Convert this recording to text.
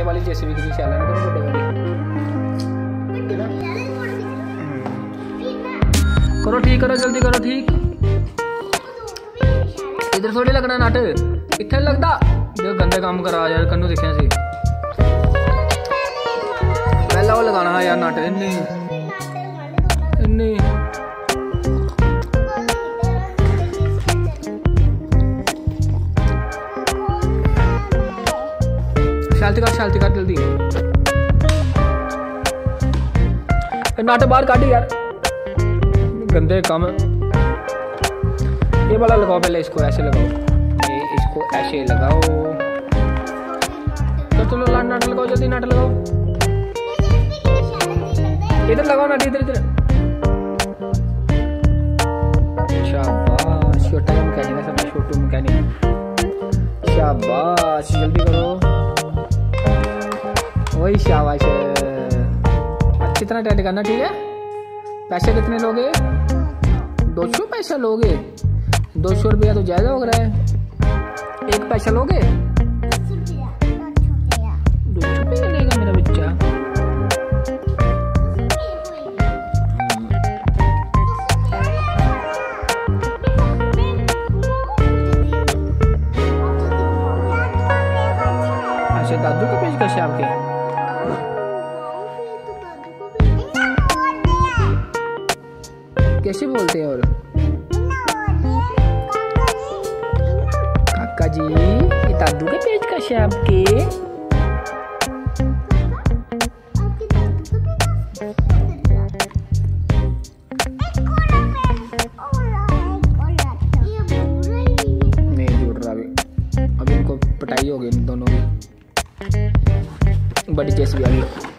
ये वाली जेसीबी की चैनल है बड़े वाली करो ठीक करो जल्दी करो ठीक। इधर थोड़ी लगना नट इतने लगता जो गंदे काम करा यार कन्नू दिखे सी पहला वो लगाना है यार नट इन्नी इन्नी शालती कर जल्दी नट बाहर काट यार गंदे काम। ये वाला लगाओ पहले इसको ऐसे लगाओ ये इसको ऐसे लगाओ तो चलो नट लगाओ जल्दी नट लगाओ इधर लगाओ नट इधर इधर शाबाश छोटा मैकेनिक है सब छोटू मैकेनिक शाबाश जल्दी करो वही शाबाश अच्छी तरह टाइट करना ठीक है। पैसे कितने लोगे 200 पैसा लोगे 200 रुपया तो ज्यादा हो रहा है। एक पैसा लोगे 200 रुपया लेगा मेरा बच्चा। अच्छा दादू के पेज कैसे आपके कैसे बोलते हैं और काका जी ये दादू के पेज कैसे आपके नहीं जुड़ रहा अभी इनको पिटाई हो गई इन दोनों की बड़ी जेसीबी आ गई।